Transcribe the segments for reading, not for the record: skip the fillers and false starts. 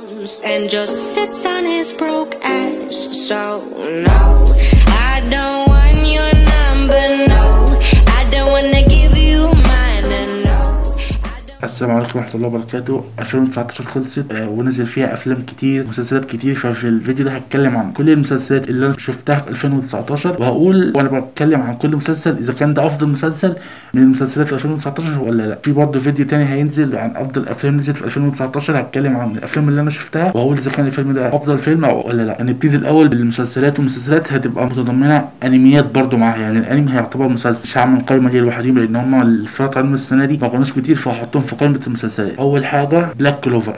and just sits on his broke ass. So no, I don't want your number, no, I don't wanna give you mine, no. السلام عليكم ورحمة الله وبركاته. 2019 خلصت ونزل فيها افلام كتير ومسلسلات كتير، ففي الفيديو ده هتكلم عن كل المسلسلات اللي انا شفتها في 2019، وهقول وانا بتكلم عن كل مسلسل اذا كان ده افضل مسلسل من المسلسلات في 2019 ولا لا. في برضه فيديو تاني هينزل عن افضل افلام نزلت في 2019، هتكلم عن الافلام اللي انا شفتها وهقول اذا كان الفيلم ده افضل فيلم ولا لا. هنبتدي الاول بالمسلسلات، والمسلسلات هتبقى متضمنه انميات برضه معاها، يعني الانمي هيعتبر مسلسل، مش هعمل القايمه دي لوحدهم لان هم اللي اتفرجت عليهم السنه دي ما كانوش كتير، فهحطهم في قائمه المسلسلات. اول حاجه بلاك كلوفر.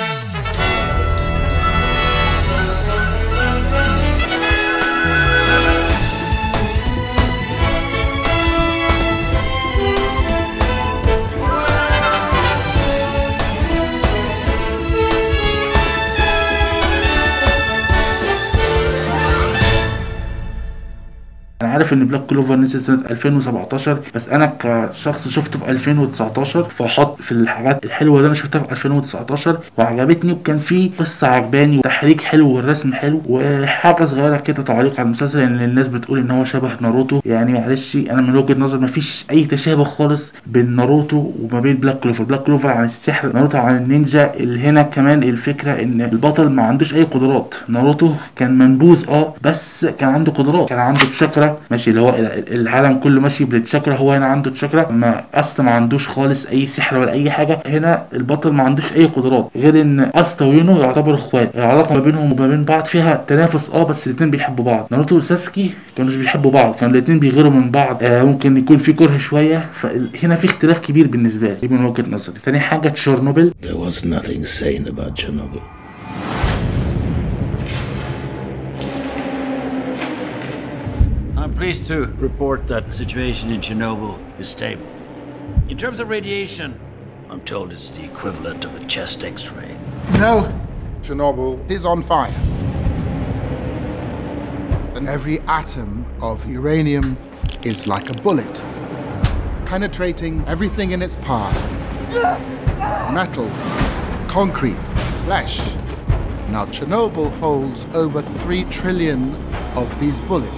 انا عارف ان بلاك كلوفر نزل سنه 2017، بس انا كشخص شفته في 2019، فاحط في الحاجات الحلوه اللي انا شفتها في 2019 وعجبتني، وكان في قصه عجباني وتحريك حلو والرسم حلو. وحاجه صغيره كده تعليق على المسلسل، ان الناس بتقول ان هو شبه ناروتو، يعني معلش انا من وجهه نظر مفيش اي تشابه خالص بين ناروتو وما بين بلاك كلوفر. بلاك كلوفر عن السحر، ناروتو عن النينجا. اللي هنا كمان الفكره ان البطل ما عندوش اي قدرات. ناروتو كان منبوذ بس كان عنده قدرات، كان عنده تشاكرا ماشي، اللي هو العالم كله ماشي بالتشاكرا، هو هنا عنده تشاكرا، ما اصلا ما عندوش خالص اي سحر ولا اي حاجه. هنا البطل ما عندوش اي قدرات، غير ان استا ويونو يعتبروا اخوات، العلاقه ما بينهم وما بين بعض فيها تنافس بس الاثنين بيحبوا بعض. ناروتو وساسكي كانوش بيحبوا بعض، كانوا الاثنين بيغيروا من بعض، ممكن يكون في كره شويه، فهنا في اختلاف كبير بالنسبه لي، دي من وجهه نظري. ثاني حاجه تشيرنوبل. There was nothing sane about Chernobyl. I'm pleased to report that the situation in Chernobyl is stable. In terms of radiation, I'm told it's the equivalent of a chest X-ray. No, Chernobyl is on fire. And every atom of uranium is like a bullet, penetrating everything in its path. Metal, concrete, flesh. Now Chernobyl holds over 3 trillion of these bullets.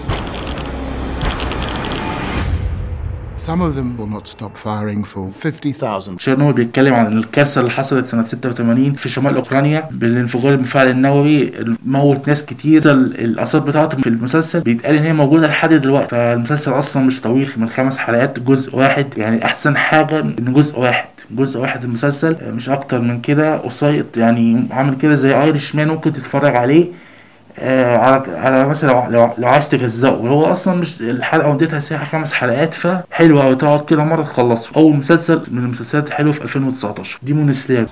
Some of them will not stop firing for 50,000. تشيرنوبل بيتكلم عن الكارثه اللي حصلت سنه 86 في شمال اوكرانيا بالانفجار المفاعل النووي، موت ناس كتير. الاثار بتاعته في المسلسل بيتقال ان هي موجوده لحد دلوقتي، فالمسلسل اصلا مش طويل، من 5 حلقات جزء واحد، يعني احسن حاجه ان جزء واحد المسلسل، مش اكتر من كده، قصير يعني، عامل كده زي ايرش مان، ممكن تتفرج عليه على مثلا لو عايز تجزأه، وهو اصلا مش الحلقه مدتها ساعه، 5 حلقات، فحلوه وتقعد كده مره تخلصه. اول مسلسل من المسلسلات الحلوه في 2019 ديمون سلاير.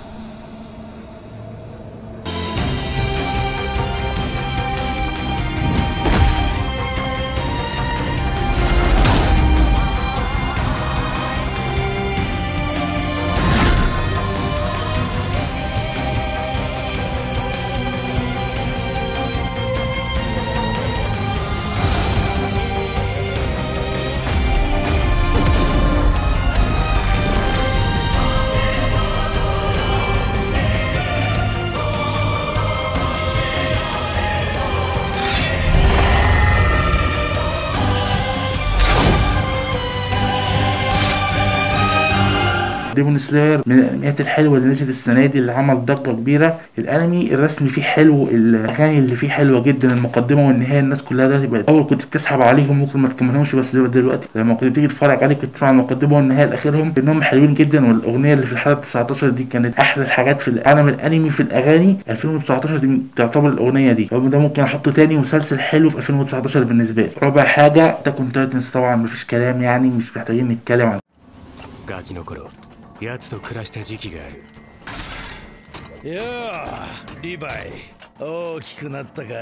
ديمون سلاير من الانميات الحلوه اللي نزلت السنه دي، اللي عمل ضجه كبيره. الانمي الرسم فيه حلو، الاغاني اللي فيه حلوه جدا، المقدمه والنهايه الناس كلها ده بقت، اول كنت بتسحب عليهم ممكن ما تكملهمش، بس دلوقتي لما كنت تيجي تتفرج عليه كنت تسمع المقدمه والنهايه لاخرهم انهم حلوين جدا. والاغنيه اللي في الحلقه 19 دي كانت احلى الحاجات في العالم الانمي في الاغاني 2019 دي، تعتبر الاغنيه دي، ده ممكن احطه تاني مسلسل حلو في 2019 بالنسبه لي. رابع حاجه اتاك اون تايتنز، طبعا مفيش كلام، يعني مش محتاجين نتكلم عن ガキの頃奴と暮らした時期がある。ようリヴァイ、大きくなったか。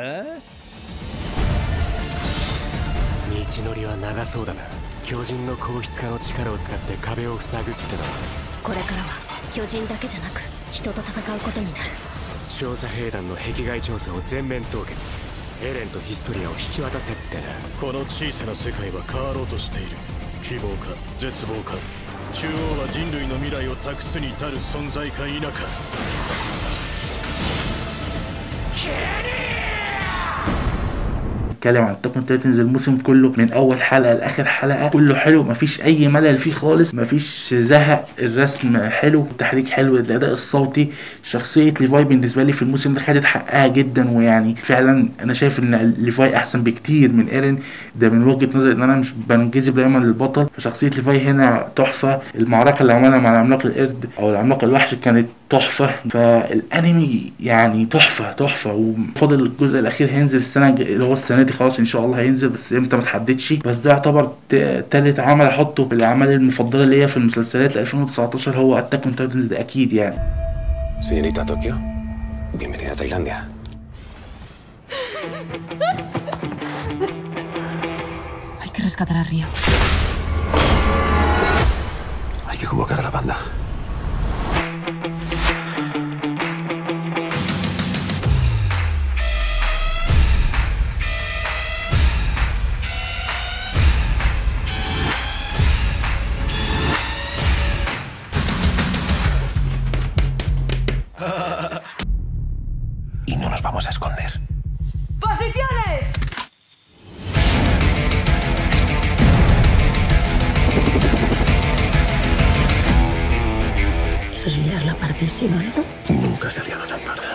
道のりは長そうだな。巨人の硬質化の力を使って壁を塞ぐってのは。 これからは巨人だけじゃなく人と戦うことになる。 調査兵団の壁外調査を全面凍結。エレンとヒストリアを引き渡せってな。 この小さな世界は変わろうとしている。希望か絶望か、中央は人類の未来を託すに至る存在か否か。 بتتكلم عن اتاك اون تايتنز الموسم كله من اول حلقه لاخر حلقه كله حلو، مفيش اي ملل فيه خالص، مفيش زهق، الرسم حلو، التحريك حلو، الاداء الصوتي، شخصيه ليفاي بالنسبه لي في الموسم ده خدت حقها جدا، ويعني فعلا انا شايف ان ليفاي احسن بكتير من ايرين. ده من وجهه نظري ان انا مش بنجذب دايما للبطل، فشخصيه ليفاي هنا تحفه. المعركه اللي عملها مع العملاق القرد او العملاق الوحش كانت تحفه. فالانمي يعني تحفه. وفاضل الجزء الاخير هينزل السنه اللي هو السنه دي، خلاص ان شاء الله هينزل، بس امتى ما تحددش. بس ده يعتبر تالت عمل احطه في الاعمال المفضله ليا في المسلسلات 2019 هو اتاك اون تايتنز ده اكيد يعني. Señorita Tokio, bienvenida a Tailandia. Hay que rescatar a Río. Hay que convocar a la banda. Y no nos vamos a esconder. ¡Posiciones! Eso es liar la partísima, ¿no? Nunca se ha liado tan parda.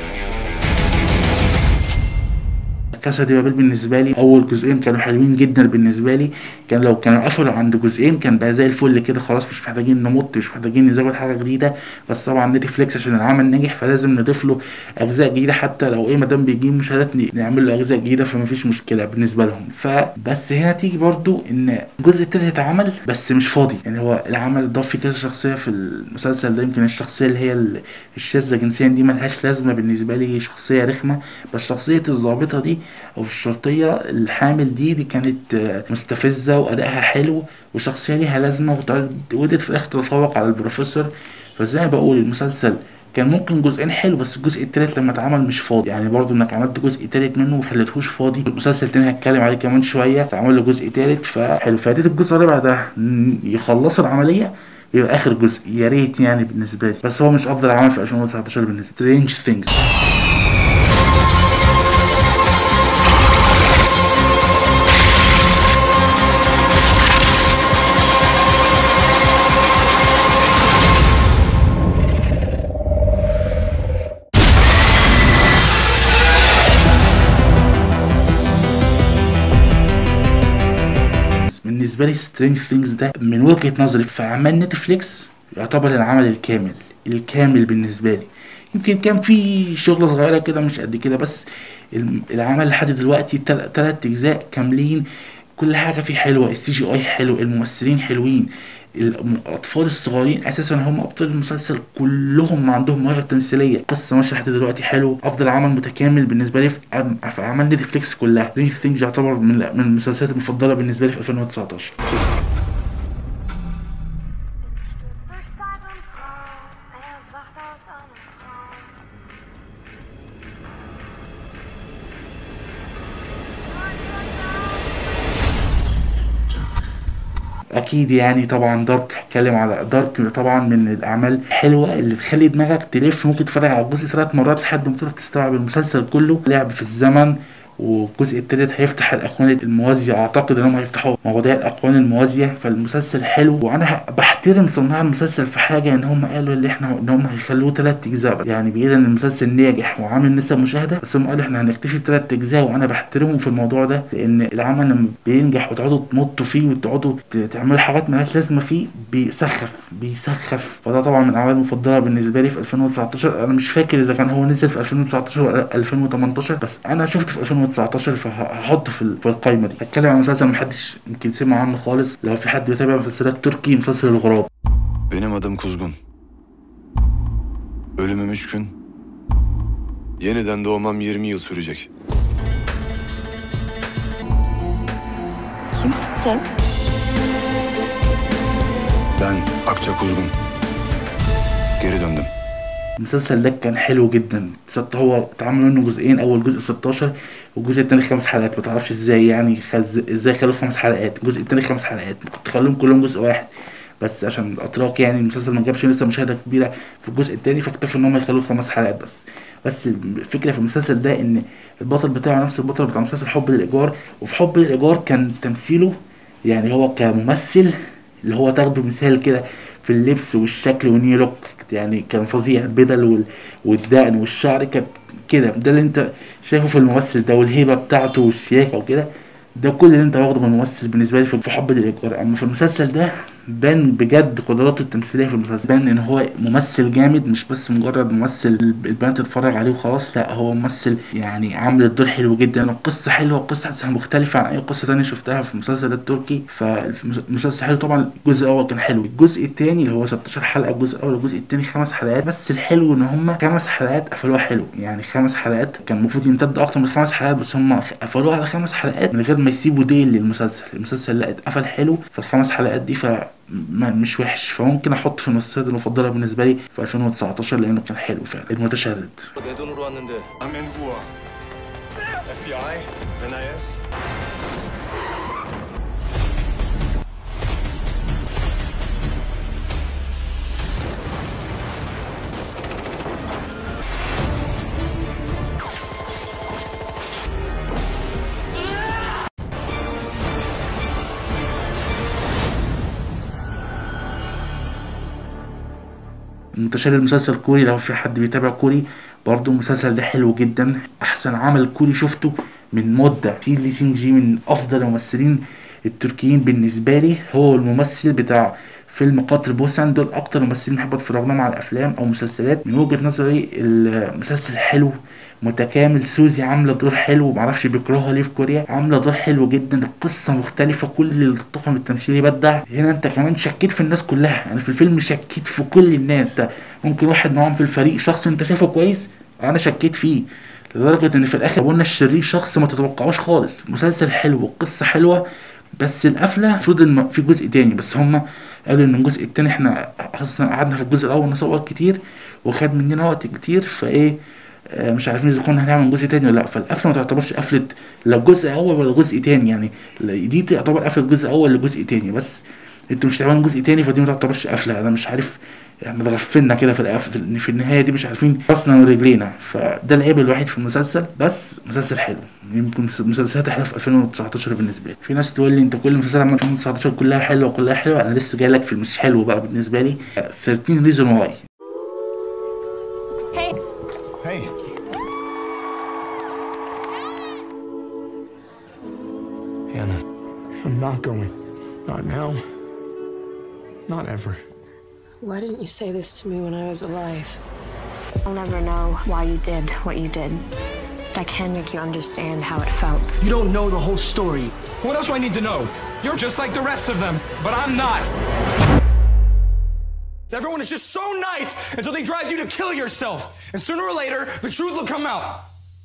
كاسا دي بابل بالنسبه لي اول جزئين كانوا حلوين جدا بالنسبه لي، كان لو كانوا قفلوا عند جزئين كان بقى زي الفل كده، خلاص مش محتاجين نمط، مش محتاجين نزود حاجه جديده. بس طبعا نتفليكس عشان العمل نجح فلازم نضيف له اجزاء جديده، حتى لو ما دام بيجيب مشاهدات نعمل له اجزاء جديده فما فيش مشكله بالنسبه لهم. فبس هنا تيجي برضو ان الجزء التالت اتعمل بس مش فاضي، يعني هو العمل ضاف فيه كذا شخصيه في المسلسل ده. يمكن الشخصيه اللي هي الشاذه جنسيا دي ملهاش لازمه بالنسبه لي، شخصيه رخمه، بس شخصيه الضابطه دي او الشرطيه الحامل دي كانت مستفزه وادائها حلو وشخصيه ليها لازمه، وقدرت في الاخر تتفوق على البروفيسور. فزي ما بقول المسلسل كان ممكن جزئين حلو، بس الجزء التالت لما اتعمل مش فاضي، يعني برضو انك عملت جزء تالت منه وخليتهوش فاضي. المسلسل تاني هتكلم عليه كمان شويه اتعمل له جزء تالت فحلو. فاديت الجزء الرابع ده يخلصوا العمليه يبقى اخر جزء يا ريت يعني بالنسبه لي، بس هو مش افضل عمل في 2019 بالنسبه لي. Strange Things. بالنسبه لي سترينج ثينجز ده من وجهه نظري في اعمال نتفليكس يعتبر العمل الكامل بالنسبه لي. يمكن كان في شغله صغيره كده مش قد كده، بس العمل لحد دلوقتي 3 اجزاء كاملين، كل حاجه فيه حلوه، السي جي اي حلو، الممثلين حلوين، الاطفال الصغيرين اساسا هم ابطال المسلسل كلهم عندهم موهبه تمثيليه، قصه ماشيه لحد دلوقتي حلو، افضل عمل متكامل بالنسبه لي في اعمال نتفليكس كلها. سترينج ثينجز يعتبر من المسلسلات المفضله بالنسبه لي في 2019. اكيد يعني طبعا دارك، هتكلم على دارك طبعا من الاعمال الحلوه اللي تخلي دماغك تلف، ممكن تتفرج على الجزء 3 مرات لحد ما تقدر تستوعب المسلسل كله. لعب في الزمن، والجزء التالت هيفتح الاكوان الموازيه، اعتقد انهم هيفتحوا مواضيع الاكوان الموازيه، فالمسلسل حلو. وانا بحترم صناع المسلسل في حاجه ان هم قالوا ان هم هيخلوه 3 اجزاء، يعني باذا المسلسل ناجح وعامل نسب مشاهده، بس هم قالوا احنا هنكتفي ب3 اجزاء، وانا بحترمهم في الموضوع ده، لان العمل لما بينجح وتقعدوا تمطوا فيه وتقعدوا تعملوا حاجات مالهاش لازمه فيه بيسخف. فده طبعا من الاعمال المفضله بالنسبه لي في 2019. انا مش فاكر اذا كان هو نزل في 2019 ولا 2018، بس انا شفته في 2019 فهحطه في القايمه دي. هتكلم عن مسلسل محدش يمكن سمع عنه خالص، لو في حد بيتابع مسلسلات تركي، مسلسل الغراب. Benim adım Kuzgun. Ölümüm 3 gün. Yeniden doğmam 20 yıl sürecek. Kimsin sen? Ben Akça Kuzgun. Geri döndüm. المسلسل ده كان حلو جدا، هو اتعمل منه جزئين، اول جزء 16 والجزء الثاني 5 حلقات، ما تعرفش ازاي يعني ازاي خلوا 5 حلقات، الجزء الثاني 5 حلقات، كنت تخليهم كلهم جزء واحد، بس عشان الاتراك يعني المسلسل ما جابش لسه مشاهده كبيره في الجزء الثاني، فاكتفوا ان هم يخلوه 5 حلقات بس. بس الفكره في المسلسل ده ان البطل بتاعه نفس البطل بتاع مسلسل حب للايجار، وفي حب للايجار كان تمثيله يعني هو كممثل اللي هو تاخده مثال كده في اللبس والشكل ونيو لوك، يعني كان فظيع. البدل والدقن والشعر كانت كده، ده اللي انت شايفه في الممثل ده، والهيبه بتاعته والشياكه وكده، ده كل اللي انت واخده من الممثل بالنسبه لي في حب للايجار. اما في المسلسل ده بان بجد قدراته التمثيليه في المسلسل، بان ان هو ممثل جامد، مش بس مجرد ممثل البنات تتفرج عليه وخلاص، لا هو ممثل يعني عامل الدور حلو جدا. القصه حلوه، القصه مختلفه عن اي قصه تانية شفتها في المسلسل التركي، فالمسلسل حلو. طبعا الجزء الاول كان حلو، الجزء الثاني اللي هو 16 حلقه الجزء الاول، والجزء الثاني 5 حلقات بس. الحلو ان هم 5 حلقات قفلوها حلو، يعني 5 حلقات كان المفروض يمتد اكتر من 5 حلقات، بس هم قفلوها على 5 حلقات من غير ما يسيبوا ديل للمسلسل. المسلسل لا اتقفل حلو في ال5 حلقات دي، مش وحش. فممكن احط في المسلسلات المفضله بالنسبه لي في 2019 لانه كان حلو فعلا. المتشرد المتشرد مسلسل كوري، لو في حد بيتابع كوري برضو المسلسل ده حلو جدا. احسن عمل كوري شفته من مده. لي سينج جي من افضل الممثلين التركيين بالنسبه لي، هو الممثل بتاع فيلم قطر بوسان. دول اكتر ممثلين بحب اتفرج لهم على افلام او مسلسلات. من وجهه نظري المسلسل حلو متكامل. سوزي عامله دور حلو، معرفش بيكرهها ليه في كوريا، عامله دور حلو جدا. القصه مختلفه، كل الطاقم التمثيلي بدع. هنا انت كمان شكيت في الناس كلها، يعني في الفيلم شكيت في كل الناس. ممكن واحد معاهم في الفريق شخص انت شايفه كويس، انا شكيت فيه لدرجه ان في الاخر قلنا الشرير شخص ما تتوقعوش خالص. مسلسل حلو والقصه حلوه، بس القفله المفروض ان في جزء تاني، بس هم قالوا ان الجزء التاني احنا اصلا قعدنا في الجزء الاول نصور كتير وخد مننا وقت كتير، فايه مش عارفين اذا كنا هنعمل جزء تاني ولا لا. فالقفله ما تعتبرش قفله لا جزء اول ولا جزء تاني، يعني دي تعتبر قفله جزء اول لجزء تاني، بس انتوا مش هتعملوا جزء تاني فدي ما تعتبرش قفله. انا مش عارف يعني متغفلنا كده في النهايه دي، مش عارفين راسنا ورجلينا. فده العيب الوحيد في المسلسل، بس مسلسل حلو. يمكن مسلسلات حلوه في 2019 بالنسبه لي. في ناس تقول لي انت كل مسلسلات عملت 2019 كلها حلوه كلها حلوه، انا لسه جاي لك في المش حلو بقى بالنسبه لي. 13 ريزون واي. Hey. Hannah, I'm not going. Not now. Not ever. Why didn't you say this to me when I was alive? I'll never know why you did what you did. But I can make you understand how it felt. You don't know the whole story. What else do I need to know? You're just like the rest of them, but I'm not. Everyone is just so nice until they drive you to kill yourself. And sooner or later, the truth will come out.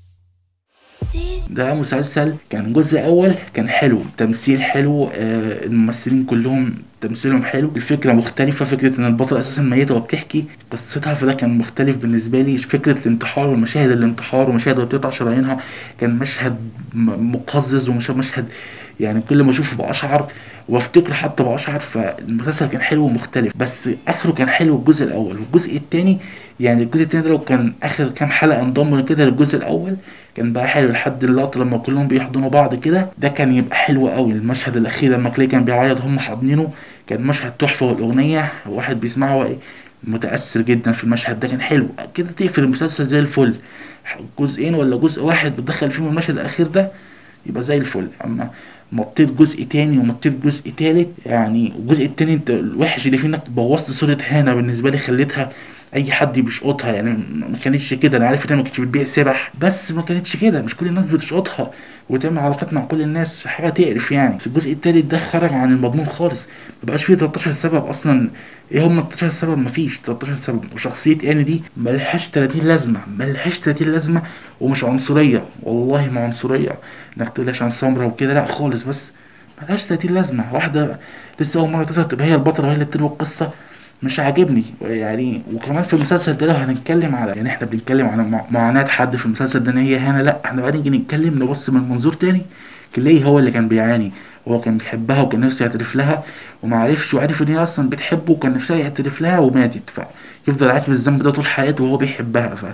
ده مسلسل كان جزء اول كان حلو، تمثيل حلو، الممثلين كلهم تمثيلهم حلو. الفكره مختلفه، فكره ان البطل اساسا ميته وبتحكي قصتها، فده كان مختلف بالنسبه لي. فكره الانتحار ومشاهد الانتحار ومشاهد بتقطع شرايينها كان مشهد مقزز ومشهد يعني كل ما اشوفه باشعر وافتكر حتى باشعر. فالمسلسل كان حلو ومختلف، بس اخره كان حلو الجزء الاول. والجزء الثاني يعني الجزء الثاني ده لو كان اخر كام حلقه انضموا كده للجزء الاول كان بقى حلو، لحد اللقطه لما كلهم بيحضنوا بعض كده، ده كان يبقى حلو قوي. المشهد الاخير لما كلي كان بيعيط هم حاضنينه كان مشهد تحفه، والاغنيه واحد بيسمعها متاثر جدا في المشهد ده، كان حلو كده. تقفل المسلسل زي الفل. جزئين ولا جزء واحد بتدخل فيهم المشهد الاخير ده يبقى زي الفل. اما مطيت جزء تاني ومطيت جزء تالت، يعني الجزء التاني انت الوحش اللي فيه انك بوظت صورة هانا بالنسبة لي، خليتها اي حد بيشقطها. يعني ما كانتش كده، انا عارف انها ما كانتش بتبيع سبح، بس ما كانتش كده، مش كل الناس بتشقطها وتعمل علاقات مع كل الناس، حاجه تقرف يعني. بس الجزء التالت ده خرج عن المضمون خالص، مبقاش فيه 13 سبب اصلا. ايه هم 13 سبب؟ مفيش 13 سبب. وشخصيه اني دي ملهاش 30 لازمه، ملهاش 30 لازمه، ومش عنصريه، والله ما عنصريه انك تقول عشان سمره وكده، لا خالص، بس ملهاش 30 لازمه. واحده لسه اول مره تظهر تبقى هي البطله وهي اللي بتروي القصه، مش عاجبني يعني. وكمان في المسلسل ده لو هنتكلم على يعني احنا بنتكلم على معاناة حد في المسلسل ده ان هي هنا، لا احنا بقى نيجي نتكلم نبص من منظور تاني. كلي هو اللي كان بيعاني، هو كان بيحبها وكان نفسه يعترف لها ومعرفش، وعرف ان هي اصلا بتحبه وكان نفسها يعترف لها وماتت، فيفضل عايش بالذنب ده طول حياته وهو بيحبها.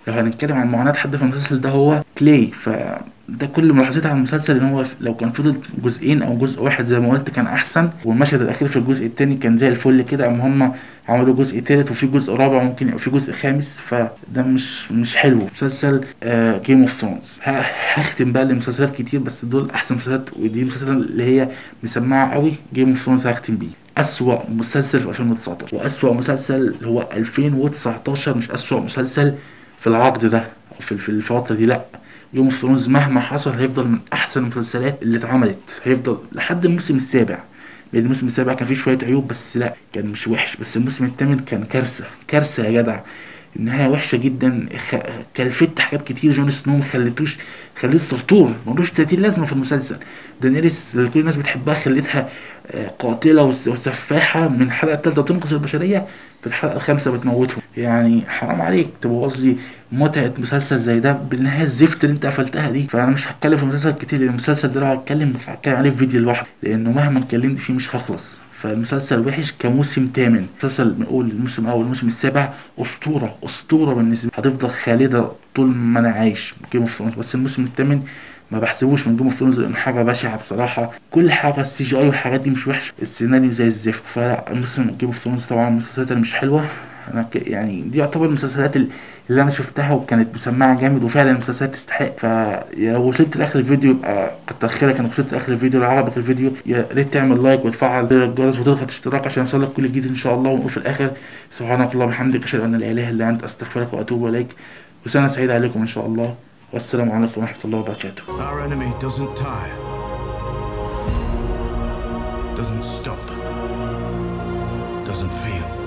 لو هنتكلم عن معاناة حد في المسلسل ده هو كلاي. ده كل ملاحظتي على المسلسل ان هو لو كان فضل جزئين او جزء واحد زي ما قلت كان احسن، والمشهد الاخير في الجزء الثاني كان زي الفل كده. اما هم عملوا جزء ثالث وفي جزء رابع وممكن يبقى في جزء خامس، فده مش حلو. مسلسل جيم اوف ثرونز. هختم بقى لمسلسلات كتير بس دول احسن مسلسلات، ودي مسلسلات اللي هي مسمعه قوي. جيم اوف ثرونز هختم بيه. أسوأ مسلسل في 2019 وأسوأ مسلسل هو 2019، مش أسوأ مسلسل في العقد ده أو في الفترة دي، لأ. جيم اوف ثرونز مهما حصل هيفضل من أحسن المسلسلات اللي اتعملت، هيفضل لحد الموسم السابع. لأن الموسم السابع كان فيه شوية عيوب بس لأ كان مش وحش، بس الموسم الثامن كان كارثة يا جدع. النهاية وحشة جدا، كلفت حاجات كتير. جون سنو خليته طرطور ملوش 30 لازمة في المسلسل. دانيريس اللي كل الناس بتحبها خليتها قاتلة وسفاحة، من الحلقة الثالثة تنقذ البشرية، في الحلقة الخامسة بتموتهم. يعني حرام عليك تبوظ لي متعة مسلسل زي ده بالنهاية الزفت اللي انت قفلتها دي. فأنا مش هتكلم في المسلسل كتير، لأن المسلسل ده لو هتكلم عليه في فيديو لوحده، لأنه مهما اتكلمت فيه مش هخلص. فالمسلسل وحش كموسم تامن. مسلسل نقول الموسم الاول والموسم السابع اسطوره بالنسبه لي، هتفضل خالده طول ما انا عايش جيم اوف ثرونز. بس الموسم الثامن ما بحسبوش من جيم اوف ثرونز لان حاجه بشعه بصراحه. كل حاجه السي جي اي والحاجات دي مش وحشه، السيناريو زي الزفت. فلا الموسم جيم اوف ثرونز طبعا المسلسلات اللي مش حلوه. انا يعني دي يعتبر المسلسلات اللي انا شفتها وكانت مسمعه جامد، وفعلا المسلسلات تستحق. فلو وصلت لاخر الفيديو يبقى كتر خيرك انك وصلت لاخر الفيديو. لو عجبك الفيديو يا ريت تعمل لايك وتفعل زر الجرس وتضغط اشتراك عشان يوصلك كل جديد ان شاء الله. ونقول في الاخر سبحانك اللهم وبحمدك اشهد ان لا اله الا انت استغفرك واتوب اليك. وسنه سعيده عليكم ان شاء الله، والسلام عليكم ورحمه الله وبركاته. Our enemy doesn't tire, doesn't stop, doesn't feel.